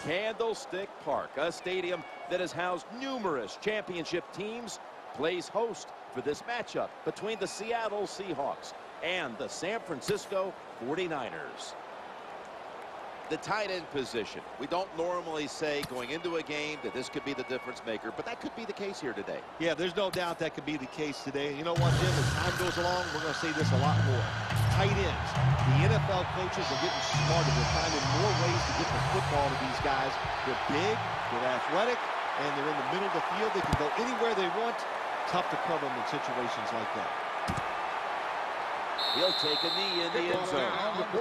Candlestick Park, a stadium that has housed numerous championship teams, plays host for this matchup between the Seattle Seahawks and the San Francisco 49ers. The tight end position. We don't normally say going into a game that this could be the difference maker, but that could be the case here today. Yeah, there's no doubt that could be the case today. You know what, Jim? As time goes along, we're going to see this a lot more. Tight ends. The NFL coaches are getting smarter. They're finding more ways to get the football to these guys. They're big, they're athletic, and they're in the middle of the field. They can go anywhere they want. Tough to cover them in situations like that. He'll take a knee in the end zone.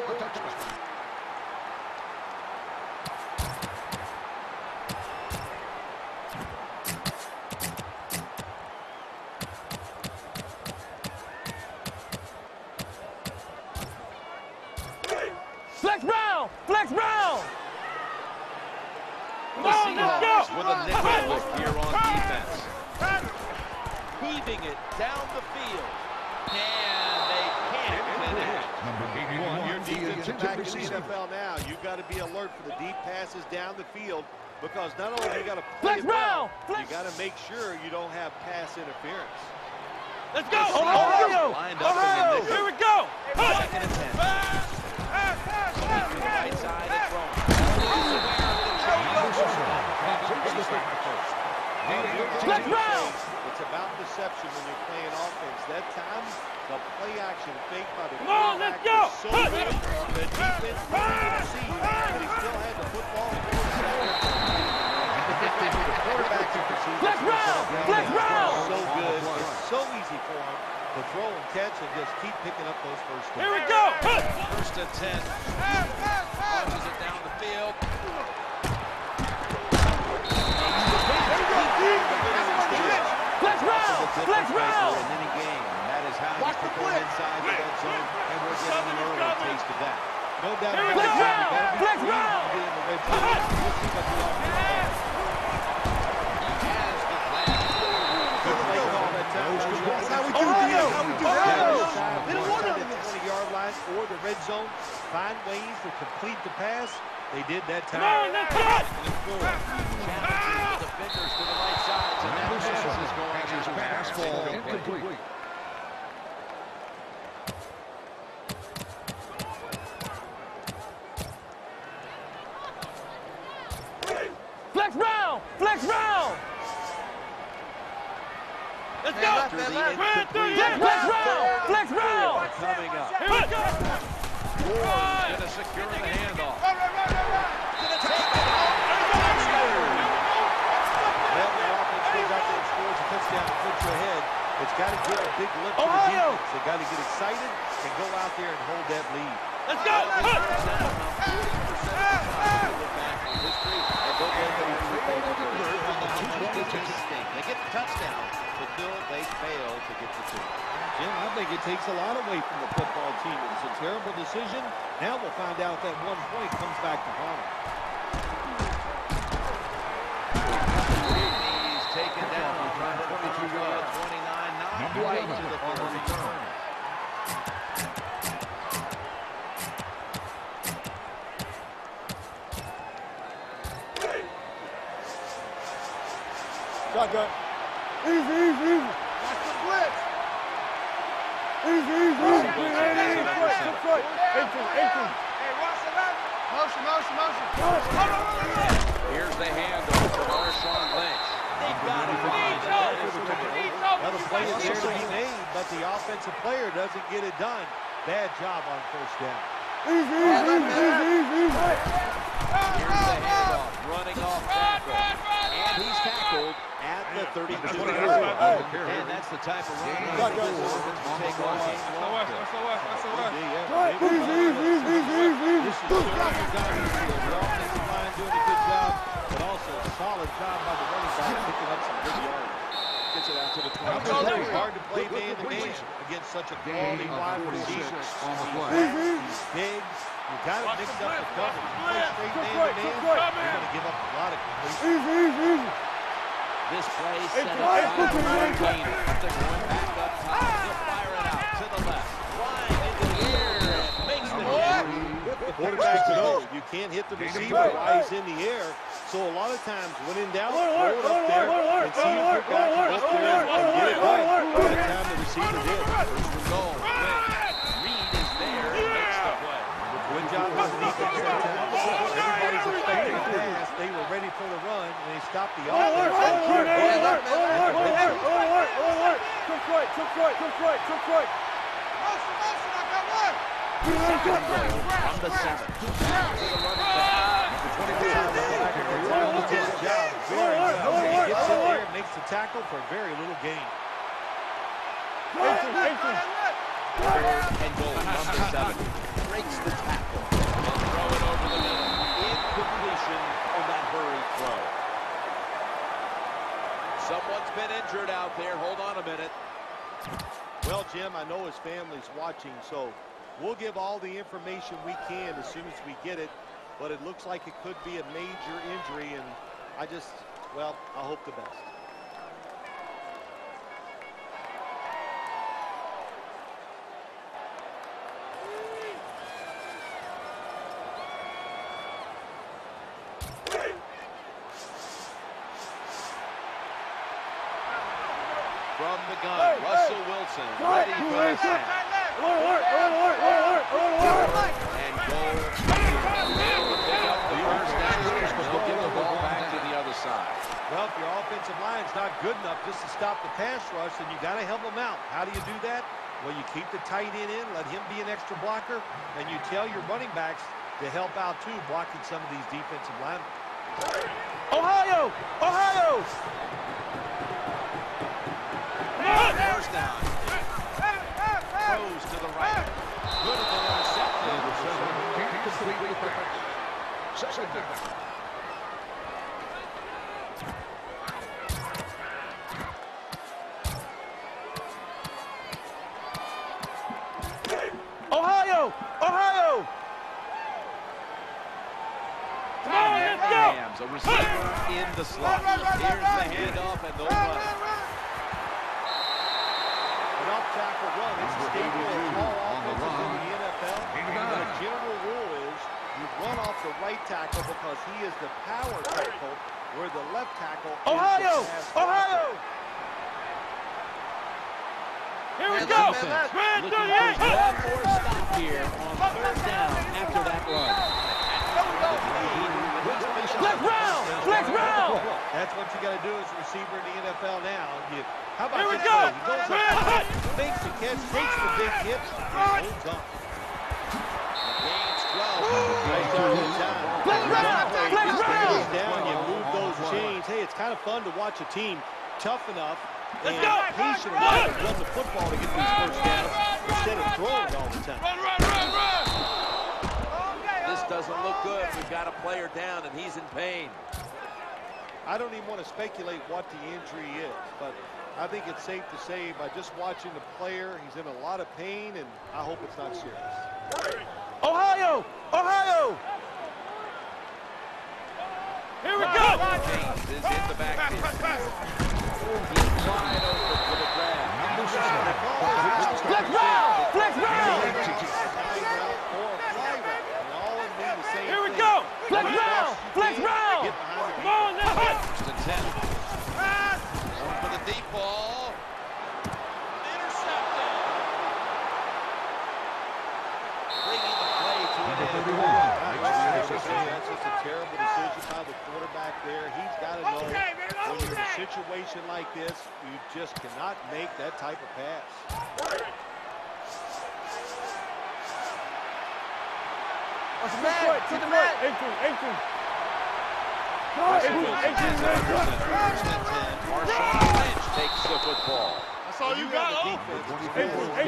Flex Brown! Flex Brown! The Seahawks with a nickel look here on defense. Heaving it down the field. And they can't finish. Number 81, your defensive back in the NFL now. You've got to be alert for the deep passes down the field because not only you got to play it well, you got to make sure you don't have pass interference. Let's go! Ohio! Lined up in the nickel. Here we go! Second and 10. Right side and throwing. Flex Brown! It's about deception when you're playing offense. That time, the play action fake by the Come on, let's go! so good. The defense didn't see, but he still had the football. The quarterback can perceive. Flex Brown! Flex Brown! So good. It's so easy for him to throw and catch and just keep picking up those first downs. Here we go! First and 10. Launches it down the field. Flex Brown! Flex Brown! In any game, and that is how you perform inside the red zone, and we're getting an early taste of that. No doubt. Flex Brown! Flex Brown! We'll see what the offense does. Good play call that time. That's how we do it. They don't want it at the 20-yard line or the red zone. Find ways to complete the pass. They did that time. Come on, let's go! Challenging the defenders to the right side, and that pass is going out. Pass ball incomplete. Flex Brown! Flex Brown! Let's go! Flex Brown! Flex Brown! Coming up. Here we go! Gonna secure the handoff. Well, the offense goes out there and scores a touchdown and puts you ahead. It's got to get a big lift to the Ohio! defense. They got to get excited and go out there and hold that lead. Let's go! They get the touchdown, but still they fail to get the two. Jim, I think it takes a lot away from the football team. It's a terrible decision. Now we'll find out if that 1 point comes back to haunt them. He's taken down on 22 yards, 29, not quite to the 30. Shotgun. Easy, easy, easy. Watch the blitz. Easy, easy, easy. Here's the handoff to Marshawn Lynch. They've got to find Well, the play is there to be made, but the offensive player doesn't get it done. Bad job on first down. Here's the handoff, running off tackle. And he's tackled at the 32-yard line. And that's the type of run that take off game long. This is showing your guys the offensive line doing a good job, but also a solid job by the running back picking up some good yards. Gets it out to the 20. It's hard to play man-to-man against such a quality wide receiver. He's big. You got to mix up the coverage. You play straight man-to-man, you're going to give up a lot of completion. This play set up by Ryan Gainer. They're going back up top. He'll fire it out to the left. Flying into the air and makes the hit. The quarterbacks know you can't hit hit the receiver while he's in the air. So a lot of times, when in doubt, throw it up there and see if your guy can go up there and get it right. That time the receiver did. First and goal. Reed is there and makes the play. Good job by the defense. Everybody's expecting a pass. They were ready for the run, and they stopped the offense. From the 7. To the running back. His job very well. He gets in there and makes the tackle for very little gain. And goal. Number 7. Breaks the tackle. And throw it over the middle. Incompletion on that hurried throw. Someone's been injured out there. Hold on a minute. Well, Jim, I know his family's watching, so we'll give all the information we can as soon as we get it, but it looks like it could be a major injury, and I hope the best. From the gun, Russell Wilson, ready for the snap. And goal. They'll pick up the first down. They'll get the ball back to the other side. Well, if your offensive line's not good enough just to stop the pass rush, then you got to help them out. How do you do that? Well, you keep the tight end in, let him be an extra blocker, and you tell your running backs to help out too, blocking some of these defensive linemen. Ohio! Ohio! First down. Throws to the right. Good at the interception. Ohio! Ohio! Come on, let's go! Rams, a receiver in the slot. Here's the handoff, and they'll run. An off-tackle run. It's a staple of all offenses in the NFL. And the general rule is you run off the right tackle because he is the power tackle, where the left tackle Ohio! is the pass Ohio! Here we go! Looking for one more stop here on third down after that run. Flex round! Flex round! That's what you got to do as a receiver in the NFL now. How about Here we this go! play? He goes up, makes the catch, takes the big hits, and holds on. Gains 12. Flex round! Flex round! Down, you move those chains. Hey, it's kind of fun to watch a team tough enough and patient enough to run the football to get these first downs instead of throwing it all the time. This doesn't look good. We've got a player down, and he's in pain. I don't even want to speculate what the injury is, but I think it's safe to say by just watching the player, he's in a lot of pain, and I hope it's not serious. Ohio! Ohio! Here we go! James is in the backfield. He's wide open for the grab. Flex round! Flex round! Here we go! Flex round! Flex round! Come on, let's hit! First and 10. Going for the deep ball. Intercepted. Bringing the play to an end. That's just a terrible decision by the quarterback there. He's got to know when you're in a situation like this, you just cannot make that type of pass. To the mat! 18. First and 10. Marshawn Lynch takes the football. That's all you got, oh! 5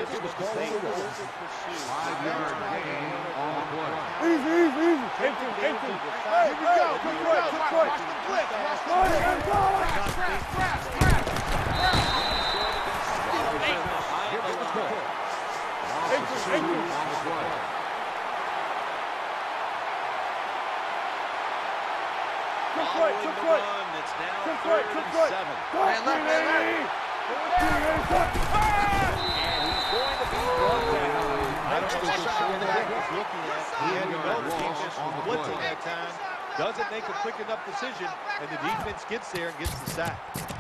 yards gain on the play. Easy. 18. Here we go. Watch the blitz. Following the run, it's now 3rd and 7. And he's going to be brought down. I don't know what the quarterback was looking at. He had to know the defense was blitzing holding that time. Doesn't make a quick enough decision, and the defense gets there and gets the sack.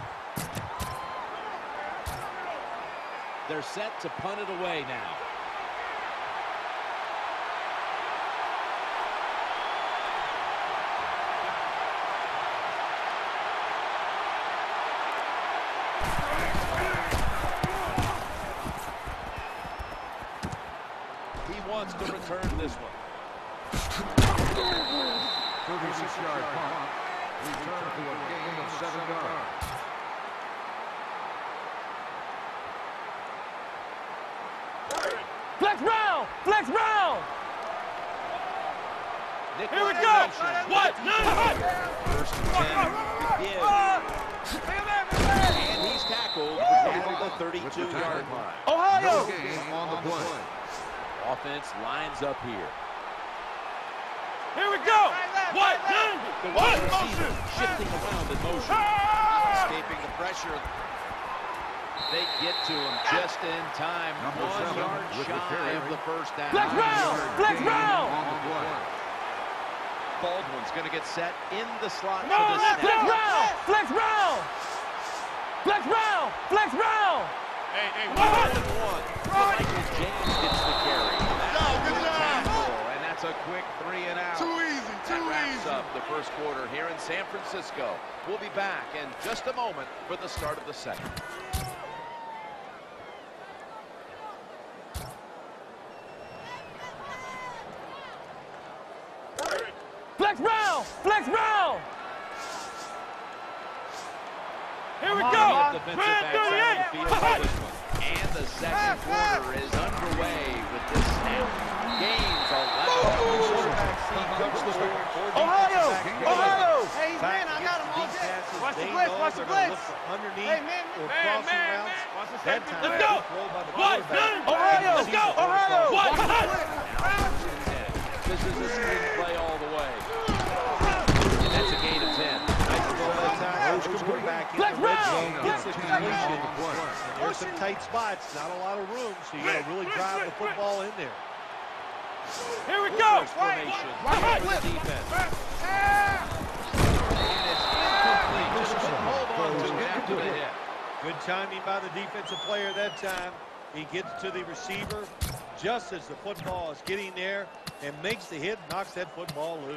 They're set to punt it away now. He wants to return this one. 36-yard punt. Return to a gain of 7 yards. Flex round! Flex round! Here we go! What? First and 10 to give. And he's tackled at the 32-yard line. Ohio! No gain on the play. Offense lines up here. Here we go! What? The wide receiver shifting around in motion. Escaping the pressure. They get to him just in time. 1 yard shy of the first down. Flex round! Flex round! Baldwin's going to get set in the slot for No, the flex snap. round! Flex round! Flex round! Flex round! Hey, one. Michael James gets the carry. And that's a quick 3 and out. Too easy, That wraps up the first quarter here in San Francisco. We'll be back in just a moment for the start of the second. Flex round! Flex round! Here we go! Defensive backs out on the field for this one. And the second quarter is underway with this snap. Gains 11. Ohio! Ohio! Hey, man, I got him all day. Watch the blitz, watch the blitz. Underneath or crossing routes. That time, Let's go! Ohio! Let's go! Ohio! This is a screen play all the way. And that's a gain of 10. Nice throw that time. Back in Flex the red round! zone. Gets it completion. There's some tight spots, not a lot of room, so you got to really drive the football in there. Here we go! Formation by the defense. And it's incomplete. Just couldn't hold on to it after the hit. Good timing by the defensive player that time. He gets to the receiver just as the football is getting there and makes the hit, knocks that football loose.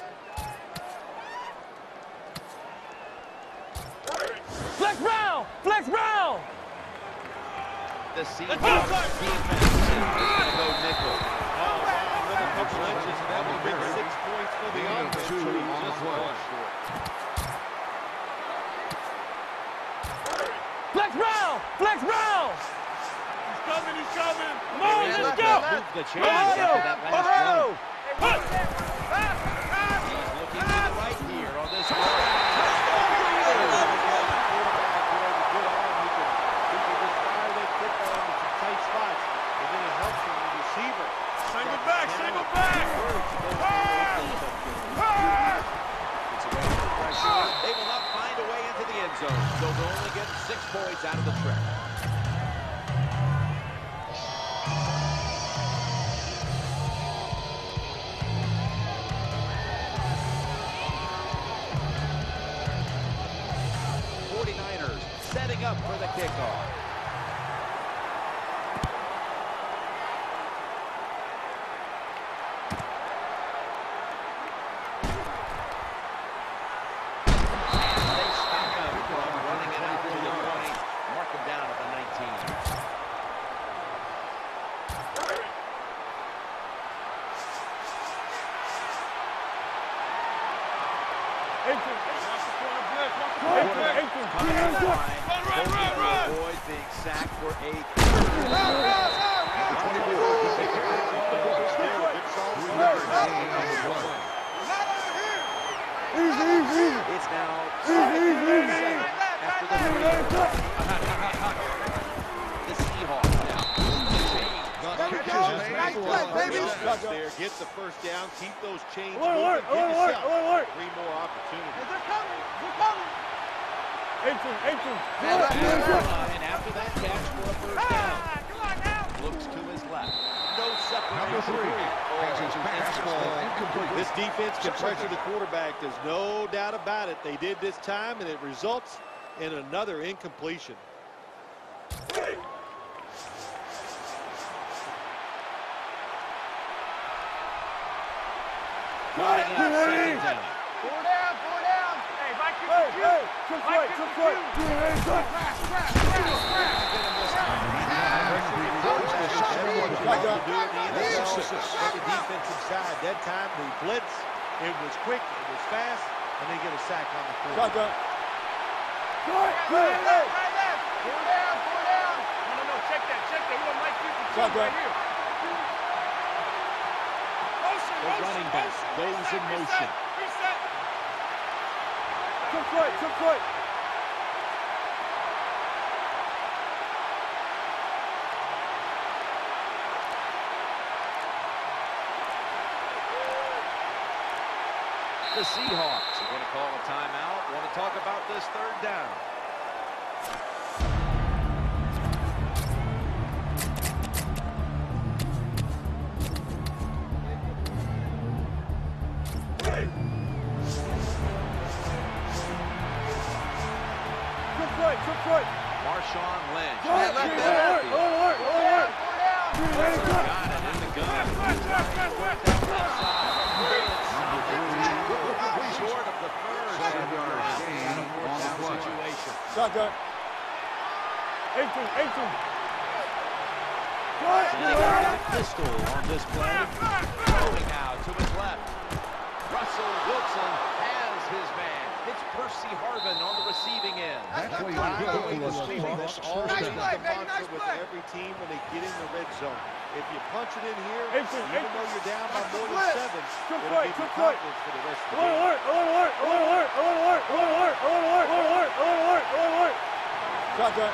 Flex round! Flex round! The Seahawks defense is going to go nickel. Another couple inches, and that will make 6 points for the offense. Two on the Just play. one short. Flex round! Flex round! He's coming! He's coming! Come on, let's go! Move the chains Ohio! after that last Ohio! run. He's looking to the right here on this one. Single back! Single back! They will not find a way into the end zone, so they'll only get 6 points out of the trip. Setting up for the kickoff. And they stop him from running it out to the 20. Mark him down at the 19. Avoid being sacked for 8. It's now 7 after the 3. The Seahawks now. There, get the first down, keep those chains moving, get yourself 3 more opportunities. And after that catch for a first down. Looks to his left. No separation. This defense can pressure the quarterback. There's no doubt about it. They did this time, and it results in another incompletion. The defensive side. That time they blitz. It was quick. It was fast, and they get a sack on the field. No, check that. We don't like you right here. The running back goes in motion. Took right. The Seahawks are going to call a timeout. Want to talk about this third down. Took right. Marshawn Lynch. Got it in the gun. Short of the first. 7-yard gain on the play. Situation. Shotgun. 18. Pistol on this play. Throwing out to his left. Russell Wilson has his man. It's Percy Harvin on the receiving end. That play was good for the Seahawks. Always First the down. mantra with every team when they get in the red zone. If you punch it in here, even though you're down by more than 7, it'll give you confidence for the rest of the game. Shotgun.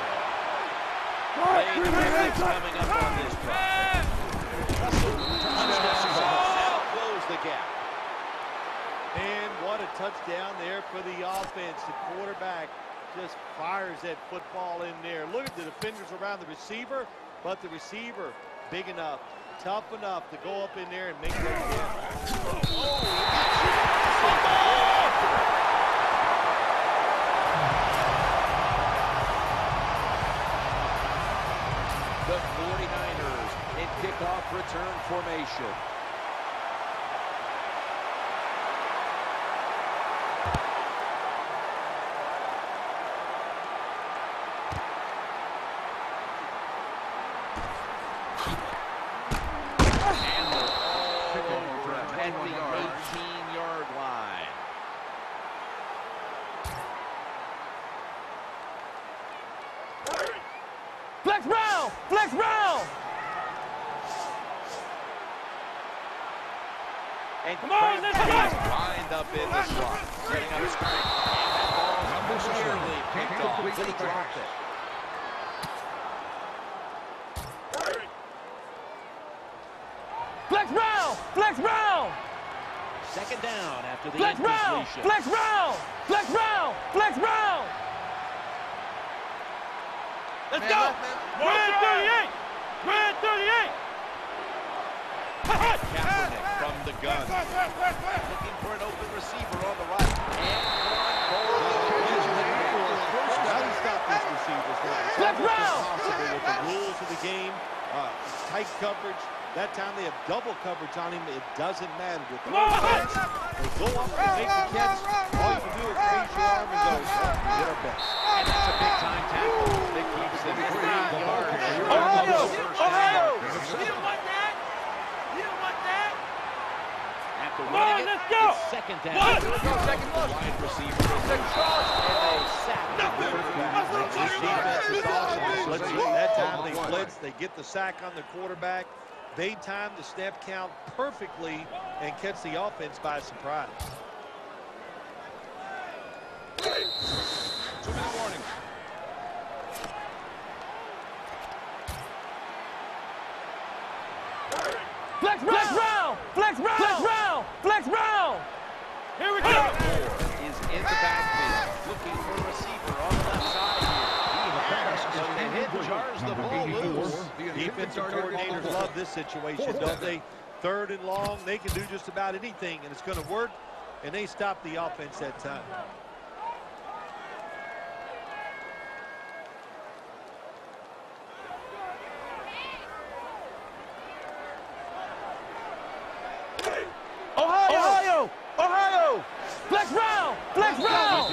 Coming up on this drive. Russell now close the gap. And what a touchdown there for the offense. The quarterback just fires that football in there. Look at the defenders around the receiver, but the receiver big enough, tough enough to go up in there and make that catch. The 49ers in kickoff return formation. At the 18-yard line. Flex Brown! And Come on, let's go! Wind up in the slot. Setting up screen. And that ball's nearly picked off. But he dropped it. Flex Brown! Second down after the Flex Brown! incompletion. Flex Brown! Let's go! Red 38! Kaepernick from the gun. Looking for an open receiver on the right. And How do you stop these receivers? Flex Brown! Possible with the rules of the game, tight coverage. That time they have double coverage on him. It doesn't matter. With the defense, they go up and make the catch. All you can do is raise your arm and go, we did our best. And that's a big-time tackle that keeps them 3 yards. Ohio! You don't want that? After Come on, running it, let's go! it's second down. Second look. Wide receiver is in charge, and they sack the quarterback. This defense is awesome. That time they blitz, they get the sack on the quarterback. They time the snap count perfectly and catch the offense by surprise. 2-minute warning. Flex Brown! Here we go! Moore is in the backfield, looking for a receiver on the left side here. The hit jars the ball loose. Defensive coordinators love this situation, don't they? 3rd and long. They can do just about anything, and it's going to work. And they stop the offense that time. Ohio! Ohio! Flex round! Flex round!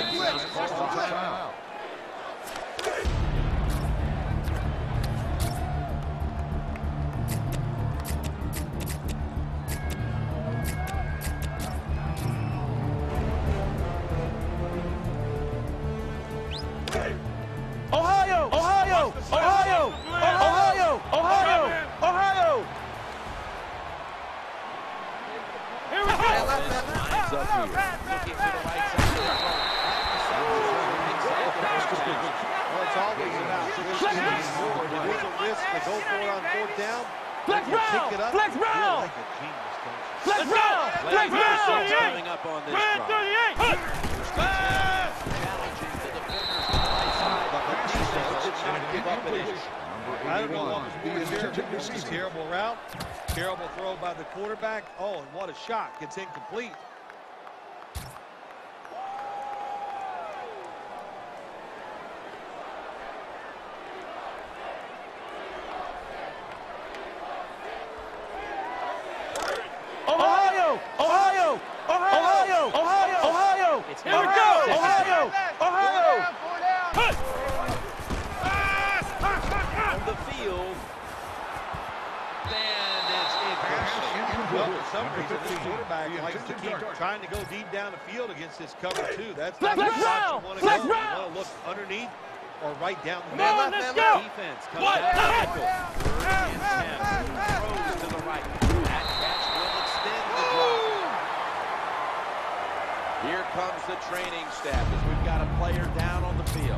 Ohio! Ohio! Ohio! Ohio! Ohio! Ohio! Here we go! Lines up here. Looking to the right side. Well, it's always about risking it forward. It is a risk to go for it on 4th down. Flex You round! pick it up. Flex You feel round! like a genius, don't you? Flex round! Flex round! Coming up on this drive. Challenging the defenders on the right side. But the defense did not give up an inch. I don't know what was being there. Terrible route. Terrible throw by the quarterback. Oh, and what a shot. Gets incomplete. Ohio! Ohio! Ohio! Ohio! Ohio! Here we go! Ohio! Ohio! On the field. And it's incomplete. Well, for some reason, this quarterback likes to keep trying to go deep down the field against this cover 2. That's not Flex the spot round! you want to Flex go. You round! want to look underneath or right down the Come on, middle. let's go! Defense comes What? out of the nickel. 3rd and 10. Throws to the right. That catch will extend the drive. Here comes the training staff as we've got a player down on the field.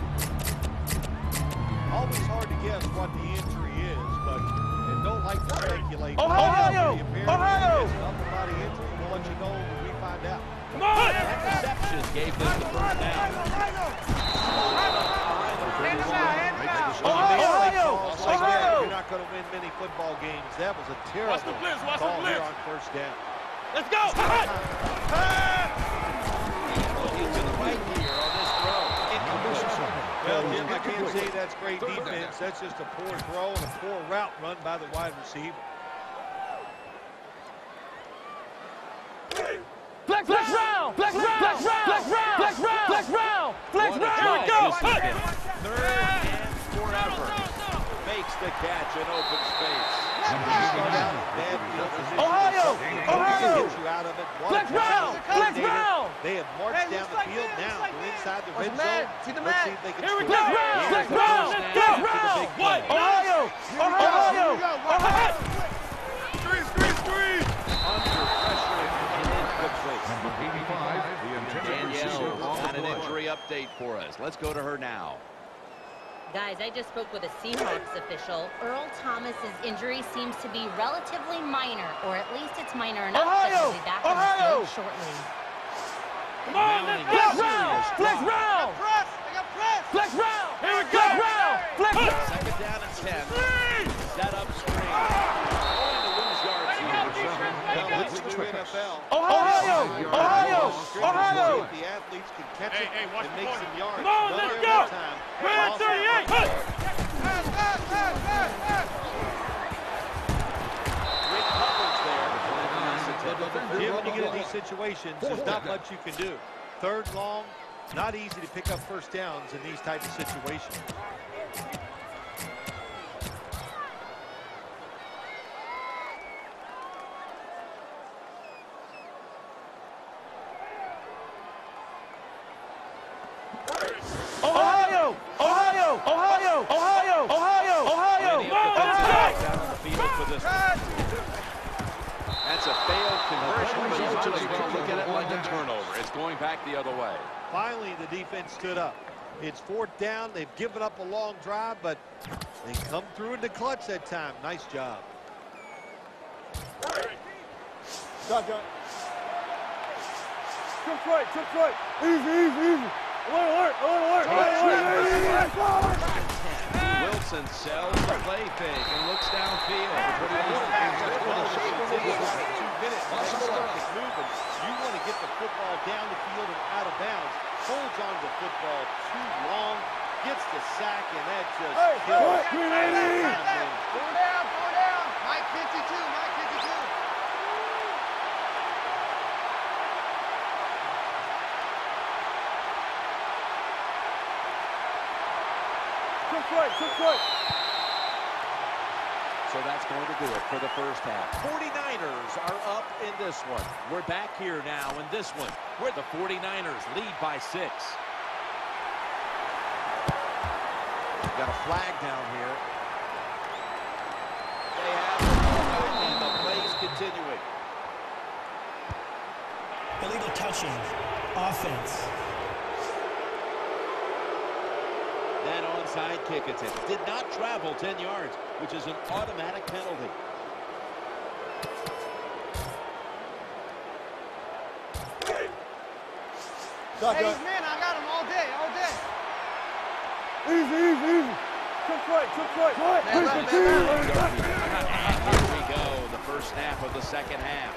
Always hard to guess what the injury is, but they don't like to speculate. Ohio! Ohio! It's an upper body injury. We'll let you know when we find out. Come on! That reception gave them the first down. Ohio! Ohio! You're not going to win many football games. That was a terrible call here on 1st down. Let's go! Looking to the right here on this throw. Incomplete. Well, Jim, I can't say that's great defense. That's just a poor throw and a poor route run by the wide receiver. Flex round! Flex round! Flex round! Flex round! Flex round! Flex round! Flex round! Here we go! 3rd and forever. Makes the catch in open space. Ohio! Ohio! Get you out of it. Flex round! Flex round! They have marched down the field now. They're inside the red zone. Let's see if they can Here we score. go! Flex round! Flex round! Ohio! Ohio! Ohio! Under pressure and incomplete. Number 85, the intended receiver Danielle on got the an play. injury update for us. Let's go to her now. Guys, I just spoke with a Seahawks official. Earl Thomas's injury seems to be relatively minor, or at least it's minor enough that he'll be back on the field shortly. Come on, let's go! Flex round! Flex round! Flex round! Here we go! Flex round! Flex round! 2nd down and 10. Set up screen. Going to lose yards here. It's the new NFL. Ohio! Ohio! Ohio! The athletes can catch it and make some yards. Come on, let's go! We're at 38! Great coverage there. Jim, when you get in these situations, there's not much you can do. 3rd long, not easy to pick up 1st downs in these types of situations. Ohio! Ohio! Ohio! Ohio! Ohio! Ohio! Down on the field for this one. That's a failed conversion, but he's just going to look at it like a turnover. It's going back the other way. Finally, the defense stood up. It's 4th down. They've given up a long drive, but they come through in the clutch that time. Nice job. Shotgun. Trips right. Easy. Alert. Will Wilson sells the play fake and looks downfield. What he wants to do is 2 minutes. Moving. You want to get the football down the field and out of bounds. Holds on to the football too long, gets the sack, and that just kills. Go down. Mike 52, Mike 52. So that's going to do it for the first half. 49ers are up in this one. We're back here now in this one, where the 49ers lead by 6. Got a flag down here. They have the ball back, and the play's continuing. Illegal touching. Offense. That onside kick attempt did not travel 10 yards, which is an automatic penalty. Hey, man, I got him all day. Easy. And here we go, the first snap of the second half.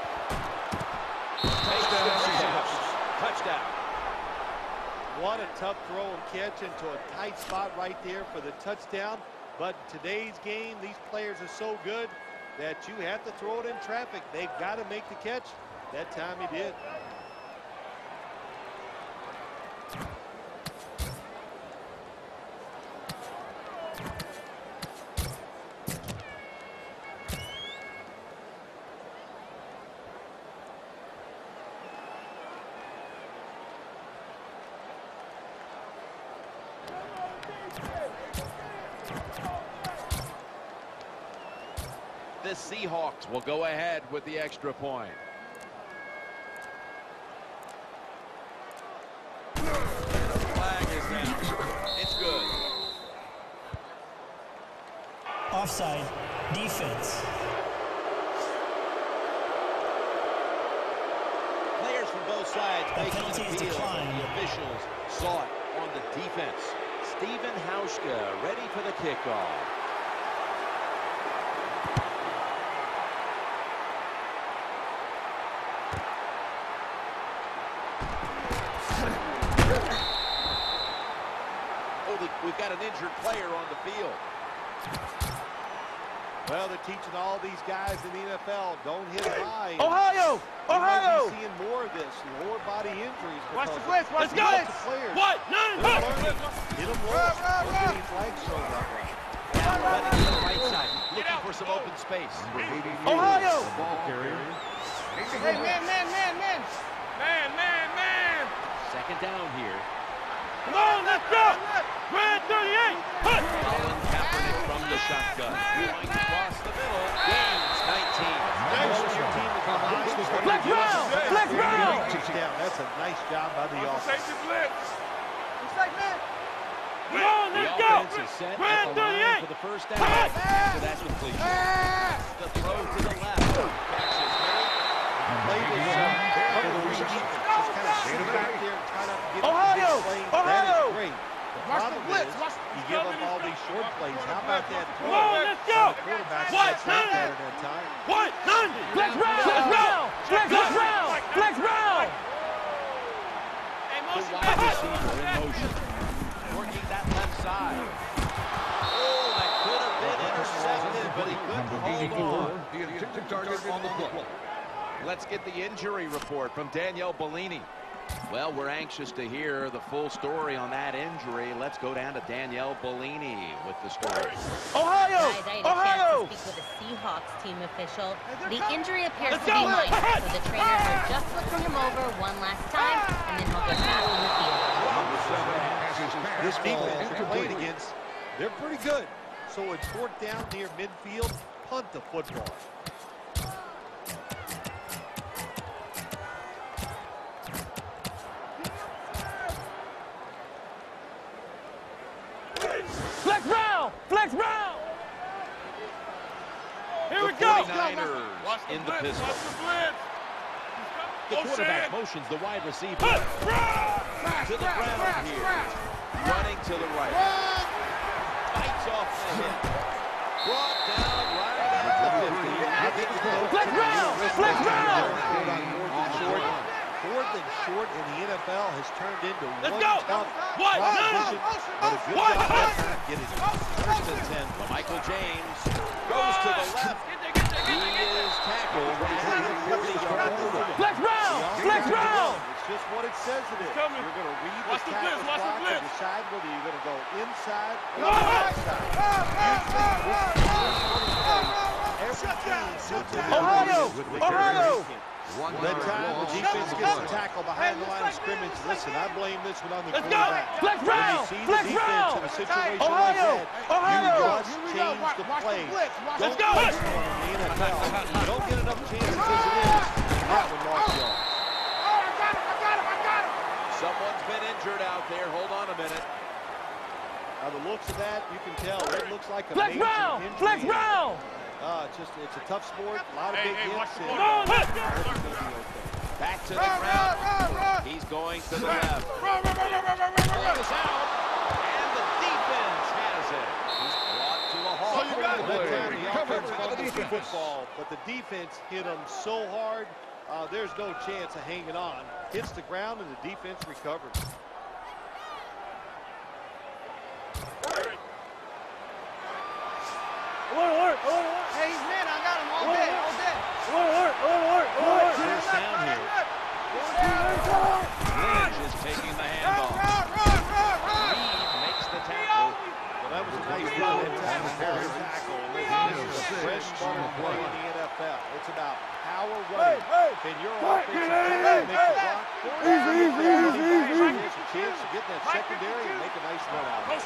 Touchdown. What a tough throw and catch into a tight spot right there for the touchdown. But today's game, these players are so good that you have to throw it in traffic. They've got to make the catch. That time he did. The Seahawks will go ahead with the extra point. Flag is down. It's good. Offside. Defense. Players from both sides making penalty an is appeal. declined. The officials saw it on the defense. Stephen Hauschka ready for the kickoff. We've got an injured player on the field. Well, they're teaching all these guys in the NFL, don't hit high. Ohio! You might be seeing more of this, lower body injuries. Watch the blitz, watch the lots blitz. of players. What? They're learning. Hit them low. Don't get any flags thrown that way. Now running to the right side, looking for some open space. Ohio! The ball carrier. Hey, man. Second down here. Come on, let's go. Red 38. Colin Kaepernick from the shotgun. Going across the middle. Gains 19. Flex round. That's a nice job by the offense. Come on, The let's go. offense is set Red at the line 38. for the first down. So that's completion. The throw to the left. Catch is made. Play this for the defense. Just kind of sit back there and try not to get Ohio! the big play. Ohio! That is great. The Watch the problem blitz. is Watch you give up all these short plays. How about that throw? Come on, let's go. The quarterback What? gets right there in that time. What? None. Flex round. The wide receiver in motion. Working that left side. Oh, that could have been intercepted, but he couldn't hold on. The intended target on the play. Let's get the injury report from Danielle Bellini. Well, we're anxious to hear the full story on that injury. Let's go down to Danielle Bellini with the story. Ohio! Guys, I had a chance to speak with a Seahawks team official. The injury appears to be minor, so the trainer will just look him over one last time, and then he'll get back on the field. This defense you're playing against, they're pretty good. So it's fourth down near midfield, punt the football. Flex round. Here we go. 49ers in the pistol. The quarterback motions the wide receiver. To the ground here. Running to the right. fights off the hit. Brought down right at the 50. Flex round! Flex round! Fourth and short in the NFL has turned into Let's one go! tough What? proposition, but a good What? job at getting it. First and 10. Michael James goes to the left. He is tackled at the 40-yard line. Flex round! Flex round! It's just what it says it is. coming. You're going to read Watch the the blitz, tackle watch the block and blitz. decide whether you're going to go inside or What? outside. Ohio! Ohio! That time the defense gets the tackle behind the line of scrimmage. Listen, I blame this one on the Let's go! quarterback. Flex When you round! see the Flex defense round! in a situation like Ohio! that, Ohio! you must change the play. Let's Don't go! waste one in the NFL. You don't get enough chances as it is. That one lost yards. Someone's been injured out there. Hold on a minute. Now the looks of that, you can tell it looks like a Flex major round! injury. Flex round! It's a tough sport, a lot of big hits. Come on! Back to the ground. He's going to the left. Ball is out. And the defense has it. He's brought to a halt. So you got that time the offense fumbles the football, but the defense hit him so hard, there's no chance of hanging on. Hits the ground and the defense recovers. Hey, he's man, I got him all day, all day. First down here. Lynch is taking the handoff. Reed makes the tackle. Well, that was a nice run that time to carry the tackle. This is a bread and butter play in the NFL. It's about power running. Can your offensive tackle make the block? There's a chance to get that secondary and make a nice run out of it.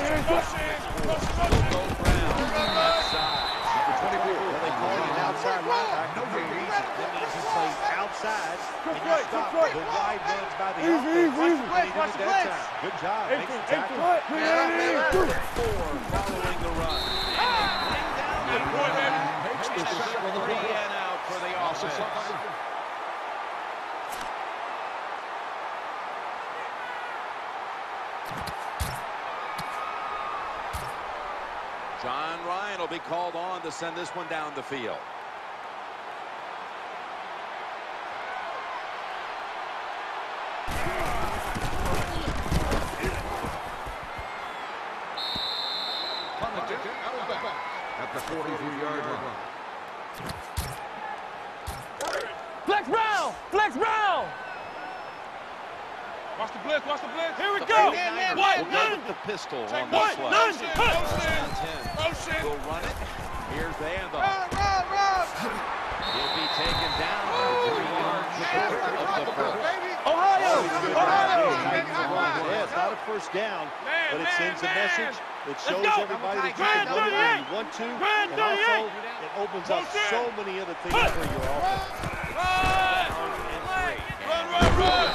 Go Brown. Left side. Well, they call you an outside linebacker. No reason. That means you play outside and you stop the wide runs by the offense. And he did it that time. Good job. Makes the tackle. Following the run. And 3 and out for the offense. John Ryan will be called on to send this one down the field. At the 43-yard line. Flex round! Flex round! Watch the blitz, watch the blitz. Here we go! What? None! The pistol on What? this play. None! Will run it. Here's the handoff. He'll be taken down. 3 yards of the first. Ohio! Ohio! Yeah, it's not a first down, but it sends a message. It shows everybody that you can run it when you want to, and also it opens up so many other things for your offense. Run!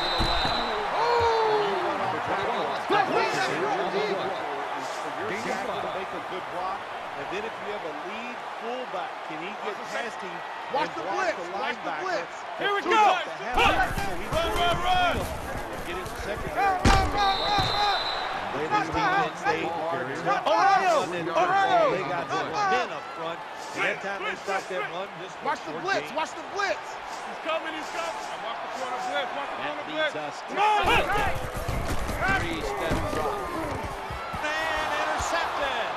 Your tackle to make a good block, and then if you have a lead fullback, can he get past him and block the linebacker? Here we go! Run! Get his secondary. This defense, they are Ohio! Ohio! They got some men up front. And that time they stop that run, just Watch the blitz, watch the blitz. He's coming! Watch the corner blitz, watch the That corner leads blitz. us to Come on! 3-step drop. And intercepted.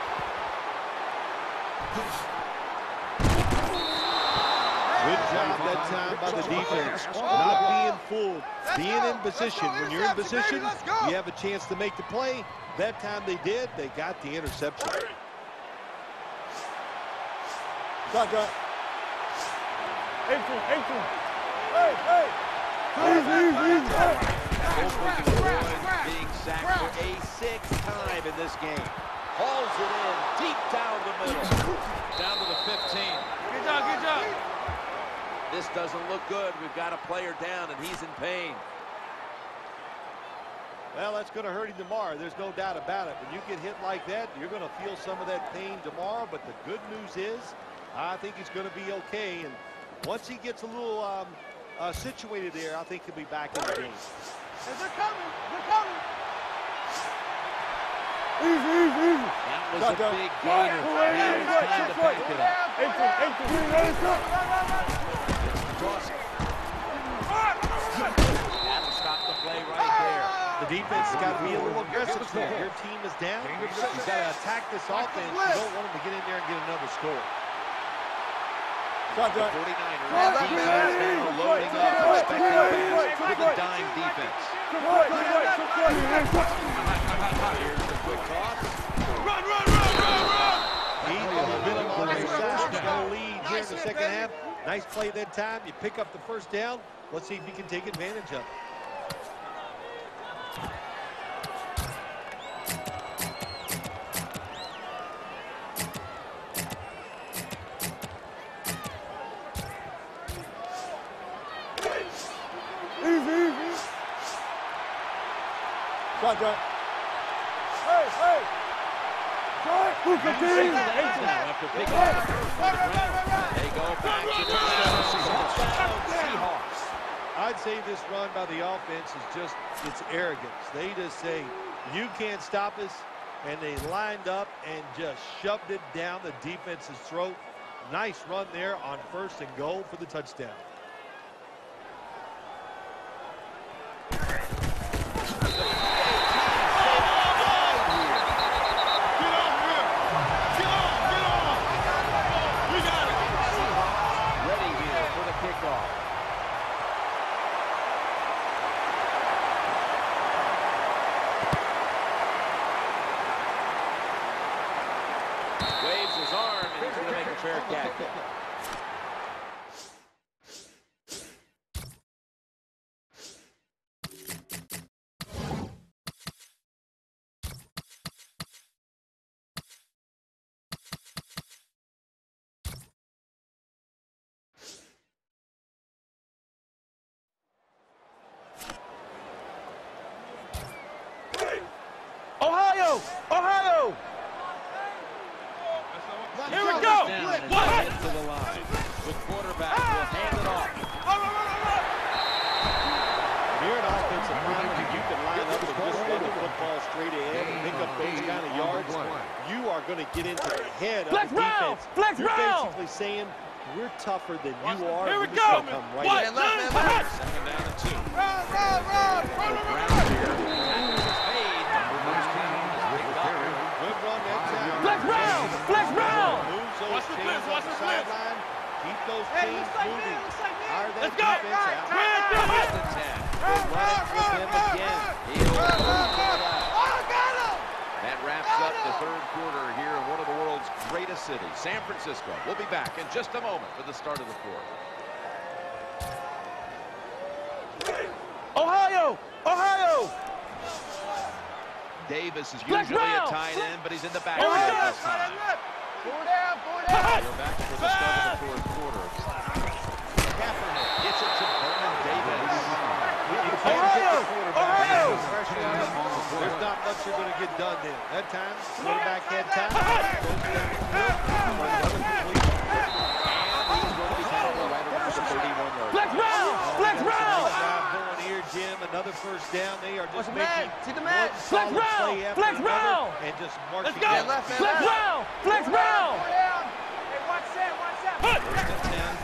Good job that time by the defense. Not being fooled, being in position. When you're in position, you have a chance to make the play. That time they did, they got the interception. Shotgun. 18. Hey! Being sacked for a 6th time in this game. Hauls it in deep down the middle. Down to the 15. Good job! This doesn't look good. We've got a player down, and he's in pain. Well, that's going to hurt him tomorrow. There's no doubt about it. When you get hit like that, you're going to feel some of that pain tomorrow. But the good news is, I think he's going to be okay. And once he gets a little situated there, I think he'll be back in the game. They're coming. Now was a big gainer. Now it's time to back it up. That'll stop the play right there. The defense has got to be a little aggressive here. Your team is down. You've got to attack this offense. You don't want them to get in there and get another score. The 49ers defense now loading up, expecting pass with a dime defense. Here's the quick toss. Run! He has been on their side. No lead here in the second half. Nice play that time. You pick up the first down. Let's see if you can take advantage of it. After picking up the first on the ground, they go back to the Seahawks. I'd say this run by the offense is just, it's arrogance. They just say, you can't stop us, and they lined up and just shoved it down the defense's throat. Nice run there on 1st and goal for the touchdown. Waves his arm, and he's going to make a fair catch. Ohio! Here we go! What? To the line. The quarterback will hand it off. If you're an offensive lineman, you can line up and just run the football straight ahead and pick up those kind of yards. You are going to get into the head of the defense. You're basically saying, we're tougher than you are. Here we go! Come right in. Second down and 2. Flex round! Watch the blitz, watch the blitz. Keep those teams moving. Let's go! That wraps up the third quarter here in one of the world's greatest cities, San Francisco. We'll be back in just a moment for the start of the fourth. Ohio! Davis is usually a tight end, but he's in the backfield this time. Four down. We're back for the start of the fourth quarter. Kaepernick gets it to Vernon Davis. Ohio! There's not much you're going to get done there. That time, quarterback had time. Flex round! Here, Jim, another first down. They are just making one solid play after another and just marching down. Flex round! Hey, watch that. First and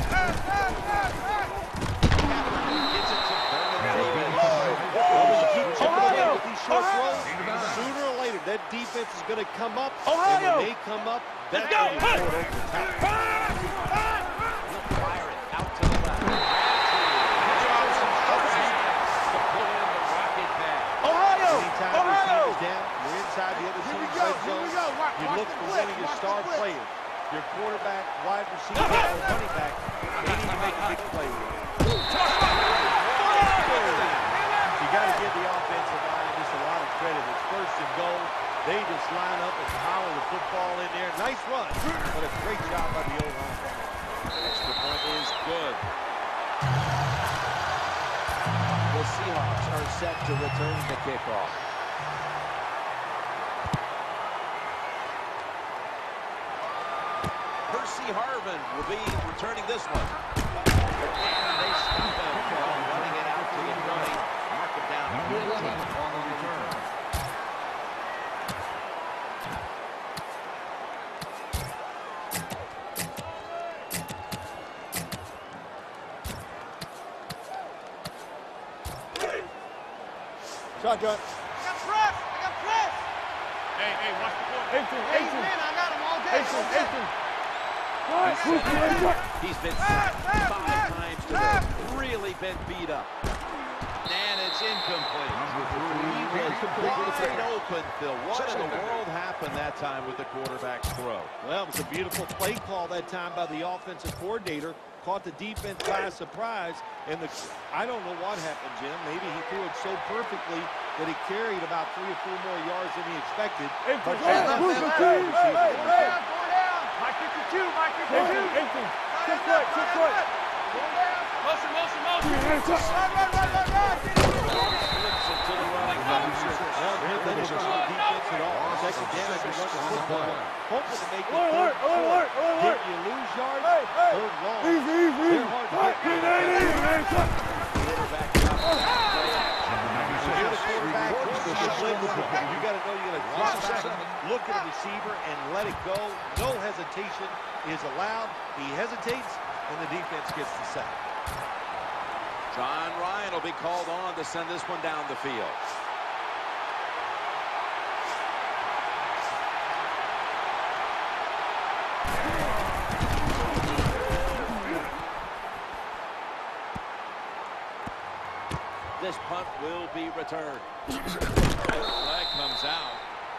10. Gets it to Vernon Davis. Keep chipping away with these short throws. Sooner or later, that defense is going to come up. And when they come up, that's when you throw it over the top. Fire it out to the left. Ohio! Down, you're inside the other team's red zone. You look for one of your star players. Your quarterback, wide receiver, or running back. They need to make a big play. You got to give the offensive line just a lot of credit. It's 1st and goal. They just line up and power the football in there. Nice run, but a great job by the O-line. Extra point is good. The Seahawks are set to return the kickoff. Percy Harvin will be returning this one. And they stop him while running it out to the 20. Mark him down to 18. Shotgun. I got press. Hey, watch the ball. 18. Man, I got him all day. 18. He's been sacked 5 times today. Really been beat up. And it's incomplete. He was wide open, Phil. What in the world happened that time with the quarterback's throw? Well, it was a beautiful play call that time by the offensive coordinator. Caught the defense by surprise. And I don't know what happened, Jim. Maybe he threw it so perfectly that he carried about 3 or 4 more yards than he expected. But Mike 52, Mike 52. 18. Motion. Second down, if you run the football, hoping to make it Alert. Did you lose yards? Third long. They're hard to get. You got to know you're going to drop back, look at the receiver, and let it go. No hesitation is allowed. He hesitates, and the defense gets the sack. John Ryan will be called on to send this one down the field. This punt will be returned. Flag comes out.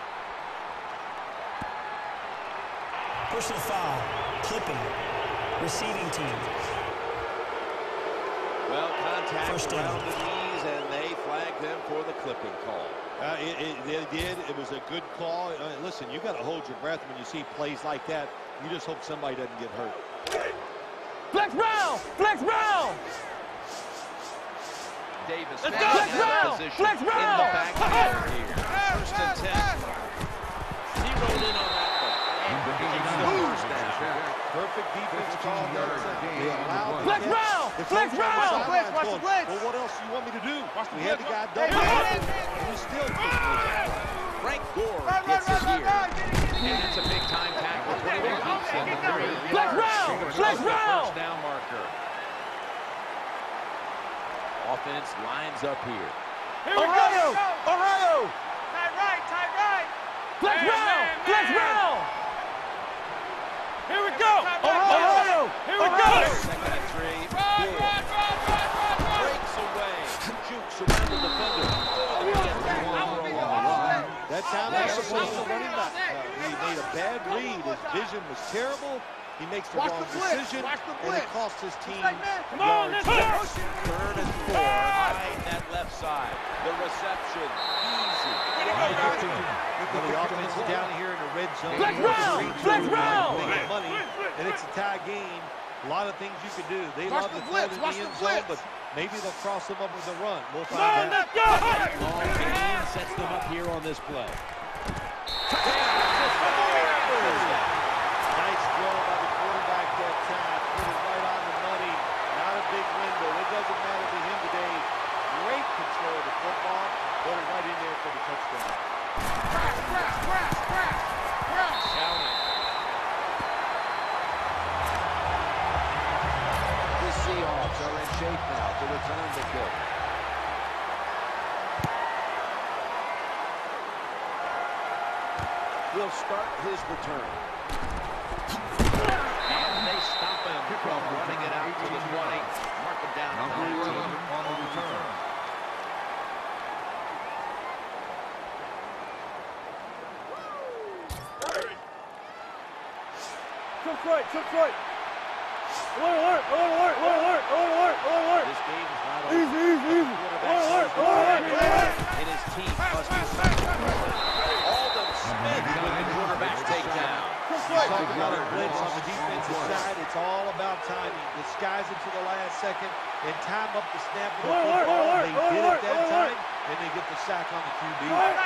Personal foul. Clipping. Receiving team. Well, contact First down. around the knees, and they flagged him for the clipping call. They did. It was a good call. Listen, you got to hold your breath when you see plays like that. You just hope somebody doesn't get hurt. Flex round. Davis Let's now go. in that position Flex in round. the backfield here. First and 10. Zeroed in on that one. And it's the first down. Perfect defense call. Flex round. Watch the blitz. Well, what else do you want me to do? Watch the We had the blitz. guy double. We still Frank Gore gets it here. And it's a big-time tackle. Flex round. First down marker. Offense lines up here. Here we go. Ohio. Tight right. Flex round. Here we go. Ohio. Here we go. Second and 3. Breaks away. Jukes around the defender. That time he was the running back. He made a bad read. His vision was terrible. He makes the wrong decision, and it costs his team Come on, let's yards. go. Third and 4. Behind that left side. The reception. Easy. Well, the offense is down here in the red zone. Flex round. Making money, and it's a tie game. A lot of things you can do. They love to throw it in the end zone, but maybe they'll cross them up with a run. We'll find out. Let's go. Long gain sets them up here on this play. Nice throw by the quarterback that time. Put it right on the money. Not a big window. It doesn't matter to him today. Great control of the football. Put it right in there for the touchdown. The Seahawks are in shape now to return the kick. Will start his return. And they stop him from running it out to the 20. Mark him down. Number 11 on the return. Took right. Alert. This game is not over. Easy. Alert. And his team must be Aldon Smith with the quarterback's takedown. Talk about a blitz on the defensive side. It's all about timing. Disguise it to the last second and time up the snap of the football. They did it that time, and they get the sack on the QB.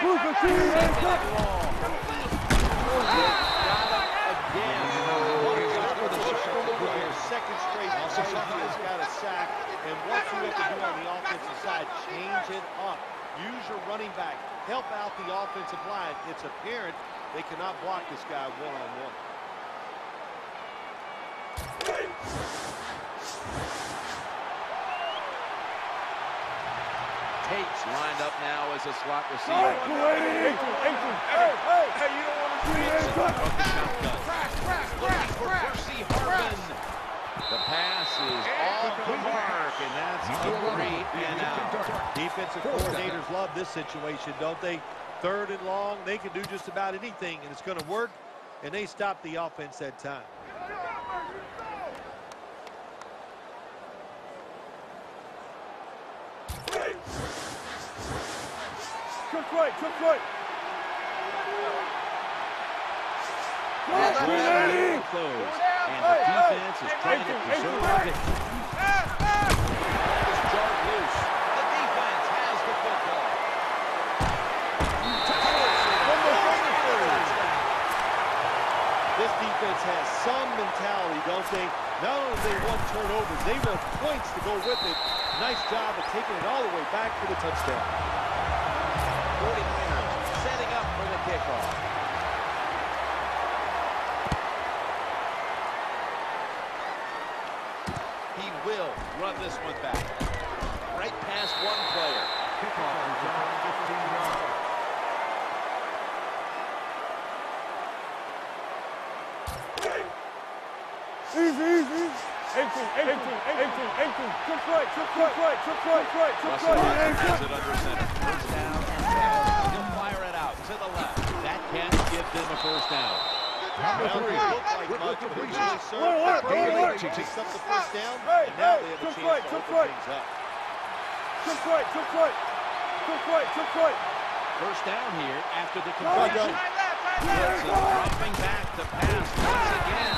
Second straight play, he's got a sack, and what you have to do on the offensive side, change it up. Use your running back. Help out the offensive line. It's apparent they cannot block this guy one-on-one. Tate's lined up now as a slot receiver. Hey, you don't want to see it. From the shotgun. Looking for Percy Harvin. The pass is off the mark, and that's a 3 and out. Defensive coordinators love this situation, don't they? 3rd and long, they can do just about anything, and it's going to work, and they stop the offense that time. Took right. Close, and the defense is trying to preserve the victory. Is jarred loose. The defense has the football. This defense has some mentality, don't they? Not only do they want turnovers, they want points to go with it. Nice job of taking it all the way back for the touchdown. 49ers setting up for the kickoff. He will run this one back. Right past one player. Kickoff return 15 yards. Easy. 18. Took right. Russell has it under center. First down and 10. He'll fire it out to the left. That can give them a first down. Number 3. Look like much, but it really served their purpose. They picked up the first down, and now they have a chance to open things up. Took right. First down here after the completion. Wilson dropping back to pass once again.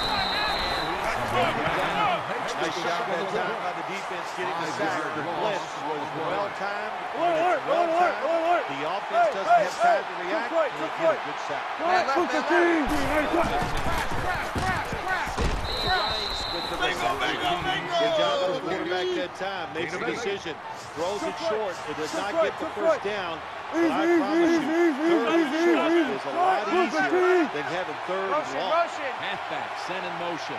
Nice job that time by the defense getting the sack. The blitz was well-timed. The offense doesn't have time to react, and they get a good sack. Good job of the quarterback that time. Makes a decision. Throws it short. It does not get the first down. But I promise you, 3rd and short is a lot easier than having 3rd and long. Halfback sent in motion.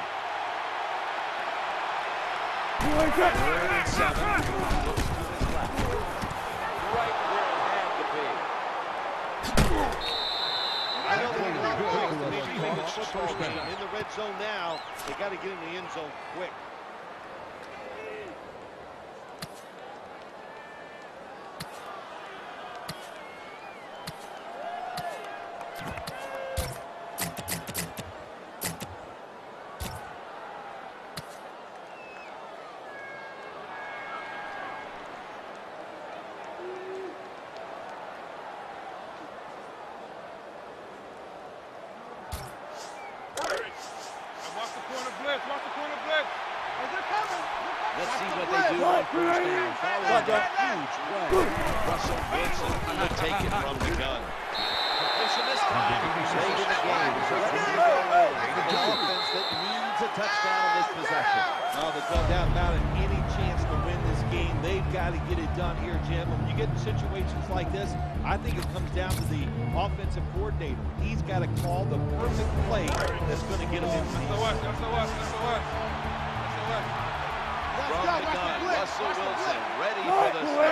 3rd and 7. Looks to his left. Right where it had to be. I don't think it's close to maybe even a football game. In the red zone now, they got to get in the end zone quick. Let's see what they do on first down. Following that huge play. Russell Wilson will take it from the gun. Completion this time. Late in the game. The offense that needs a touchdown on this possession. Oh, there's no doubt about it. Any chance to win this game, they've got to get it done here, Jim. When you get in situations like this, I think it comes down to the offensive coordinator. He's got to call the perfect play that's going to get him into the From the gun, Russell Wilson ready for the start.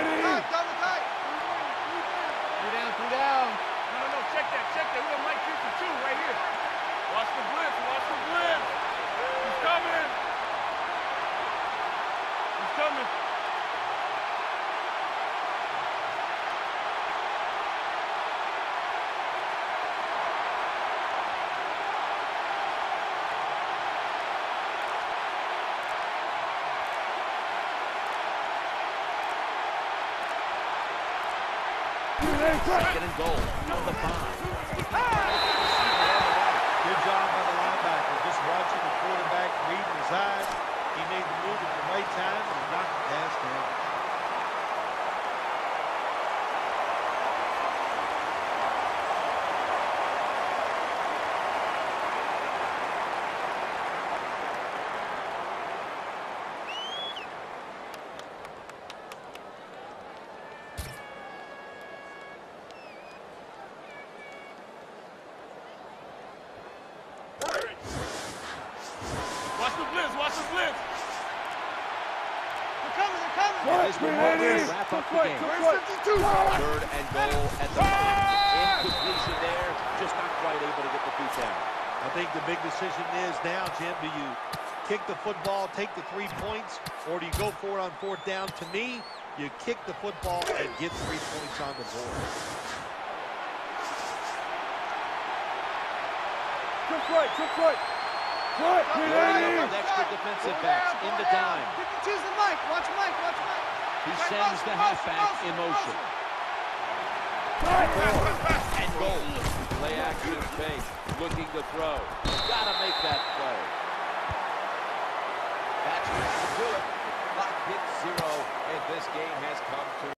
Three down. No, check that. We got Mike Houston too, right here. Watch the blitz. He's coming. Second and goal from the 5. Good job by the linebacker. Just watching the quarterback, reading his eyes. He made the move at the right time and knocked the pass down. Watch the blitz. As we wrap up the game. 3rd and goal at the moment. Incompletion there, just not quite able to get the feet down. I think the big decision is now, Jim, do you kick the football, take the 3 points, or do you go for it on 4th down? To me, you kick the football and get 3 points on the board. Loading up with extra defensive backs into dime. Choose the mic. Watch Mike. Watch Mike. He sends the halfback in motion. And goal. Play action fake. Looking to throw. Gotta make that play. That's going to do it. Clock hits 0, and this game has come to